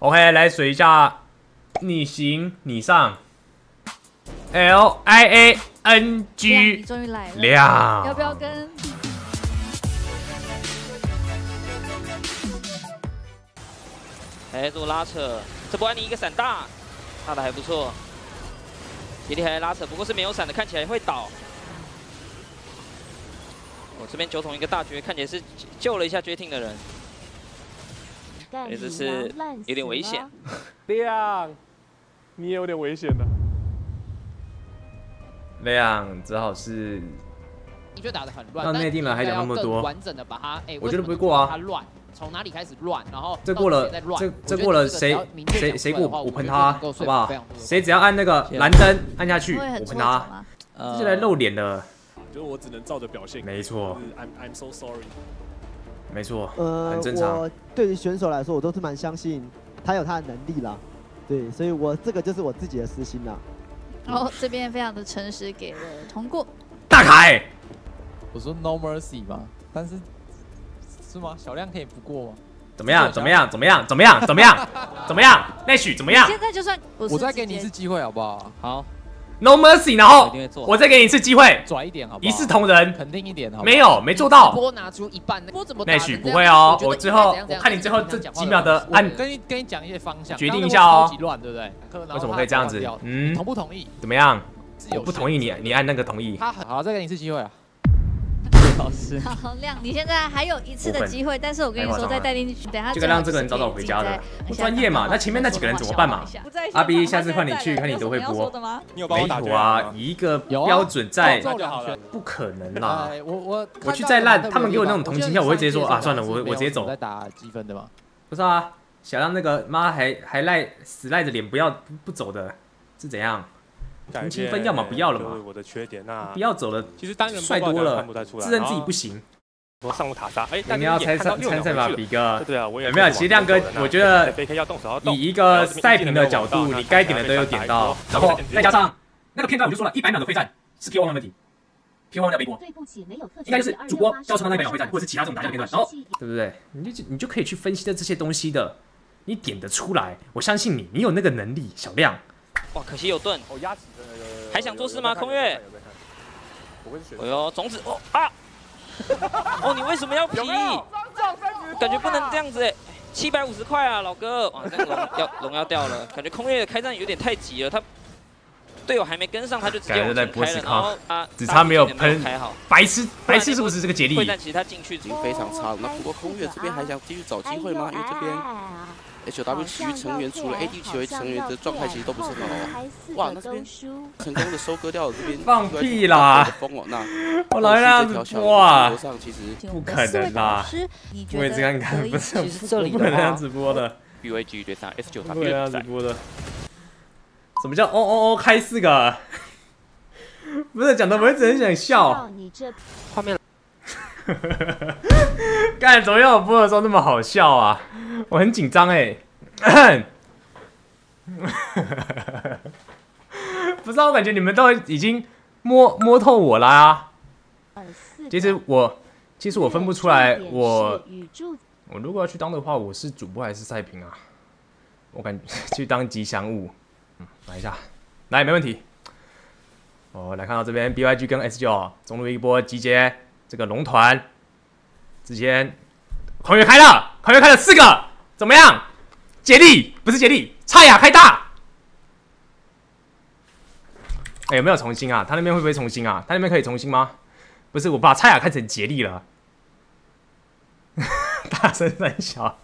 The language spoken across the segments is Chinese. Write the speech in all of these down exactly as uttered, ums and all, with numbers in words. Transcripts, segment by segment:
OK， 来水一下，你行你上 ，L I A N G， 你终于来了， 亮， 要不要跟？ 哎，做拉扯，这波安妮一个闪大，大的还不错。杰利还来拉扯，不过是没有闪的，看起来会倒。我、哦、这边九筒一个大绝，看起来是救了一下决定的人。哎，这是有点危险。 亮，你也有点危险的。 亮，只好是。 的确打得很乱， 那内定了还讲那么多， 完整的把它，哎， 我觉得不会过啊。 他乱，从哪里开始乱，然后这过了，这这过了谁谁谁过我喷他，好不好？谁只要按那个蓝灯按下去，我喷他，这就来露脸了。 我觉得我只能照着表现。 没错 ，I'm I'm so sorry。 没错， 呃， 很正常。 我对于选手来说，我都是蛮相信他有他的能力啦，对，所以我这个就是我自己的私心啦。 哦，这边非常的诚实，给了通过。 大凯， 我说 no mercy 嘛，但是是吗？小亮可以不过吗？ 怎么样？怎么样？怎么样？怎么样？怎么样？怎么样？内许怎么样？ 现在就算我再给你一次机会好不好？ 好。 No mercy， 然后我再给你一次机会， 拽一点好不好？ 一视同仁， 肯定一点好不好？ 没有，没做到。 波拿出一半，波怎么打？ 内许不会哦，我最后我看你最后这几秒的按， 跟你跟你讲一些方向， 决定一下哦。 超级乱，对不对？ 为什么可以这样子？嗯， 同不同意？ 怎么样？我不同意你，你按那个同意。 他好，再给你一次机会啊。 老师， 好亮，你现在还有一次的机会，但是我跟你说，再带进去，等下这个让这个人早早回家的，不专业嘛？那前面那几个人怎么办嘛？阿 B， 下次换你去，看你都会播。没有啊，以一个标准在，不可能啦。 我我我去再烂，他们给我那种同情票，我会直接说啊，算了，我我直接走。 在打积分的吗？ 不是啊，想让那个妈还还赖死赖着脸不要不走的，是怎样？同情分要么不要了嘛， 我的缺点那不要走了， 其实单人帅多了，自认自己不行。 我上路塔杀，哎， 你要参参参赛吧，比哥。 对啊，我也有没有？其实亮哥，我觉得以一个赛评的角度，你该点的都有点到，然后再加上那个片段，我就说了，一百秒的会战是 P O 王的问题 ，P O 王要背锅，应该就是主播教程的那一百秒会战，或者是其他这种打架的片段，然后对不对？你就你就可以去分析的这些东西的，你点得出来，我相信你，你有那个能力，小亮。 哇，可惜有盾。 哦，压制还想做事吗，空月？哎呦，种子哦啊！哦，你为什么要皮？感觉不能这样子哎，七百五十块啊，老哥！哇，这个龙要龙要掉了，感觉空月的开战有点太急了，他队友还没跟上，他就直接往前开了，然后啊， 只差没有喷开好， 白痴白痴是不是这个杰利？ 会战其实他进去已经非常差了，那不过空月这边还想继续找机会吗？因为这边。H W 其余成员除了 A D 其余成员的状态其实都不是很好。哇，那这边成功的收割掉了这边放屁啦！我老让这条哇，不可能啦！我也这样看，不是不可能这样直播的。 U A G 对上 S 九，他不可能这样直播的。什么叫哦哦哦开四个？不是讲的，我一直很想笑。 画面。 干，怎么样？我播的时候那么好笑啊！我很紧张哎。不知道，我感觉你们都已经摸摸透我啦、啊。其实我，其实我分不出来我，我如果要去当的话，我是主播还是赛评啊？我感觉去当吉祥物。嗯，来一下，来，没问题。哦，来看到这边 B Y G 跟 S 九中路一波集结。这个龙团之前孔月开了，孔月开了四个，怎么样？杰利不是杰利，蔡雅开大。哎、欸，有没有重新啊？他那边会不会重新啊？他那边可以重新吗？不是，我把蔡雅看成杰利了。大声三小，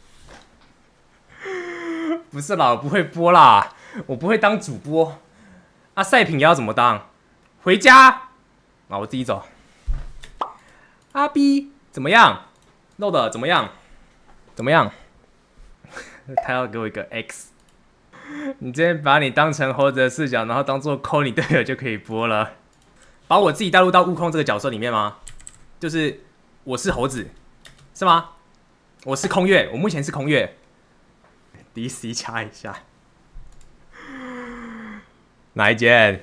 不是啦，我不会播啦，我不会当主播。啊，赛品要怎么当？回家啊，我自己走。阿 B 怎么样？漏的怎么样？怎么样？他要给我一个 X。你直接把你当成猴子的视角，然后当做扣你队友就可以播了。把我自己带入到悟空这个角色里面吗？就是我是猴子，是吗？我是空月，我目前是空月。D C 掐一下。哪一间？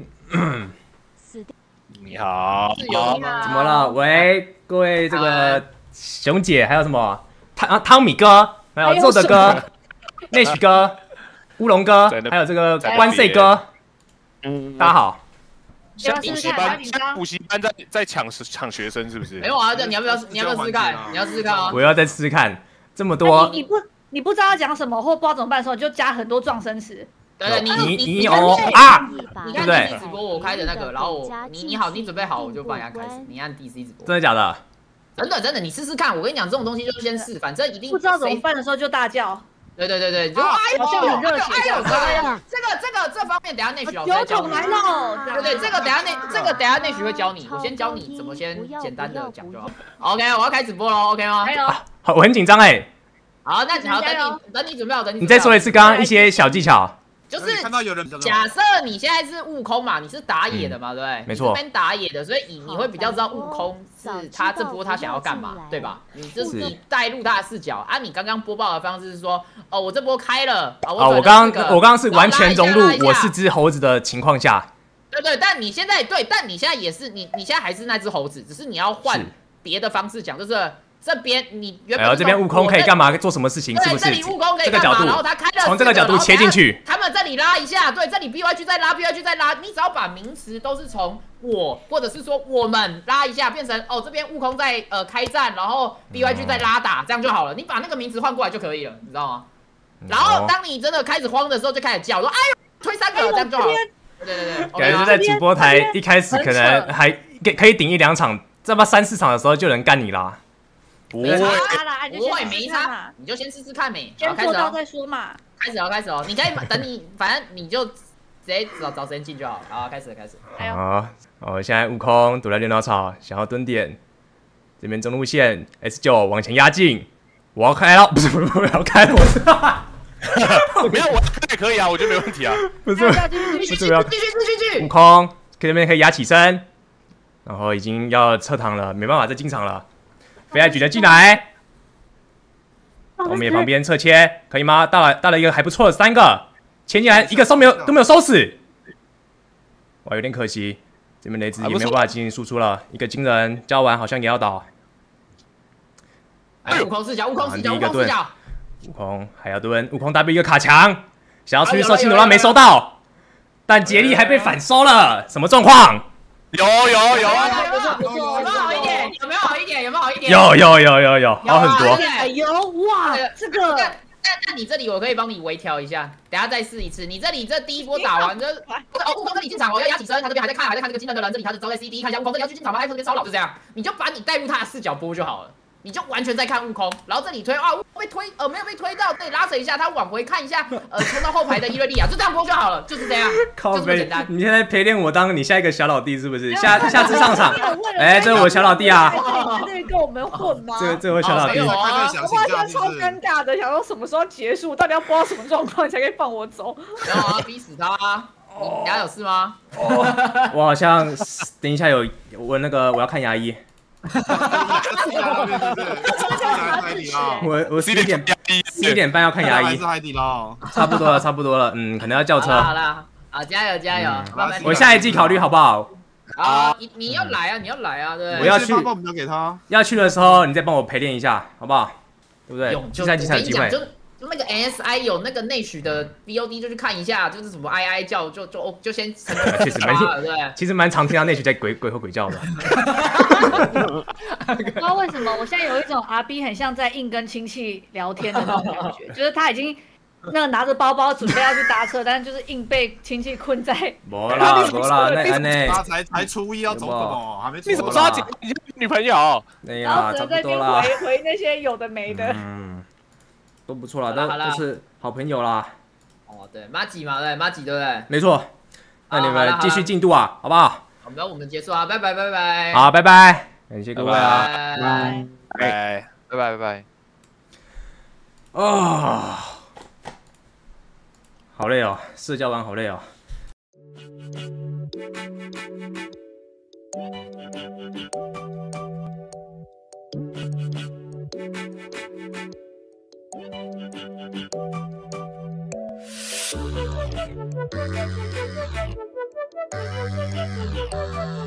你好， 你好，怎么了？喂，各位这个熊姐，还有什么汤啊汤米哥，还有肉的哥， 内许哥、乌龙哥，还有这个关岁哥， 嗯， 大家好。 要不要试试看？好紧张。 补习班在在抢抢学生是不是？ 没有啊，你要不要你要不要试试看？你要试试看啊！ 我要再试试看，这么多。 你不你不知道要讲什么或不知道怎么办的时候，你就加很多撞声词。 对对，你你你你哦啊！ 你看 D C 直播我开的那个，然后我你你好，你准备好我就帮人家开始，你按 D C 直播。 真的假的？ 真的真的，你试试看。我跟你讲，这种东西就是先试，反正一定不知道怎么办的时候就大叫。 对对对对，就哎呦， 好像很热血。 哎呦，哎呦，这个这个这方面等下内许老师有教你。 种来喽！ 对对，这个等下内这个等下内许会教你，我先教你怎么先简单的讲就好。OK， 我要开直播喽 ，OK 吗？ 加油！ 好，我很紧张哎。 好，那好，等你等你准备好，等你。 你再说一次刚刚一些小技巧。 就是看到有人， 假设你现在是悟空嘛，你是打野的嘛，对不对？ 没错。 这边打野的，所以你你会比较知道悟空是他这波他想要干嘛，对吧？你这是你带入他的视角啊。你刚刚播报的方式是说，哦，我这波开了啊，我我刚刚我刚刚是完全融入我是只猴子的情况下。 对对，但你现在对，但你现在也是你你现在还是那只猴子，只是你要换别的方式讲，就是。这边你原本这边悟空可以干嘛？做什么事情？是不是？ 这里悟空可以干嘛？然后他开了， 从这个角度切进去。 他们这里拉一下，对，这里 B Y G 再拉 ，B Y G 再拉。你只要把名词都是从我或者是说我们拉一下，变成哦这边悟空在呃开战，然后 B Y G 在拉打，这样就好了。你把那个名词换过来就可以了，你知道吗？然后当你真的开始慌的时候，就开始叫说：“哎呦，推三个，这样就好了。”对对对， 感觉在主播台一开始可能还可以顶一两场，这么三四场的时候就能干你啦。 不会，不会没差，你就先试试看没。 先做到再说嘛。 开始了，开始了，你可以等你，反正你就直接找找时间进就好。好，开始了，开始。 好，哦，现在悟空躲在电脑草，想要蹲点，这边中路线 S 九往前压进，我要开了，不是不是我要开，我是。 没有，我开也可以啊，我觉得没问题啊。 不是，不是我要继续继续。 悟空这边可以压起身，然后已经要撤堂了，没办法再进场了。飞爱举了进来，我们也旁边侧切，可以吗？到了，到了一个还不错的三个，切进来一个收没有都没有收死，哇，有点可惜，这边雷子也没有办法进行输出了。一个惊人交完好像也要倒， 哎，悟空视角，悟空视角，悟空视角， 悟空还要蹲，悟空 W 一个卡墙，想要出去收青罗拉没收到，但杰力还被反收了，什么状况？ 有有有， 有没有好一点？有没有好一点？有没有好一点？ 有有有有有，好很多。 有哇，这个。 但但你这里我可以帮你微调一下，等下再试一次。你这里这第一波打完，这哦悟空这里进场哦，要压起身，他这边还在看，还在看这个技能的人，这里他是招在 C D， 看一下悟空这里要去进场吗？还是这边骚扰？就这样，你就把你带入他的视角播就好了。你就完全在看悟空，然后这里推啊，被推呃没有被推到，这里拉扯一下，他往回看一下，呃冲到后排的伊瑞利亚，就这样播就好了，就是这样，就这么简单。 你现在陪练我当你下一个小老弟是不是？下下次上场，哎，这是我小老弟啊。 这个跟我们混吗？ 这这我小老弟。 我发现超尴尬的，想说什么时候结束，到底要播到什么状况才可以放我走？ 然后逼死他啊！你牙有事吗？ 我好像等一下有我那个我要看牙医。我我十一点十一点半要看牙医，差不多了，差不多了，嗯，可能要叫车。 好了，好，加油加油！ 我下一季考虑好不好？ 啊，你你要来啊，你要来啊，对。 我要去，要去的时候你再帮我陪练一下，好不好？对不对？第三季才有机会。 就那个 S I 有那个内许的 B O D 就去看一下，就是什么 I I 叫就就就先成功其实蛮对，其实蛮常听到内许在鬼鬼吼鬼叫的。 不知道为什么，我现在有一种 R B 很像在硬跟亲戚聊天的那种感觉，就是他已经那个拿着包包准备要去搭车，但是就是硬被亲戚困在。 没啦没啦，那安内。 他才才初一要走什么？还没。 你怎么抓紧你女朋友？ 然后只能在那边回回那些有的没的。 嗯。都不错啦，都都是好朋友啦。 哦，对，马吉嘛，对，马吉对不对？ 没错。那你们继续进度啊，好不好？ 好，那我们结束啊，拜拜拜拜。 好，拜拜，感谢各位啊， 拜拜拜拜拜拜。 哦，好累哦，社交完好累哦。Thank you.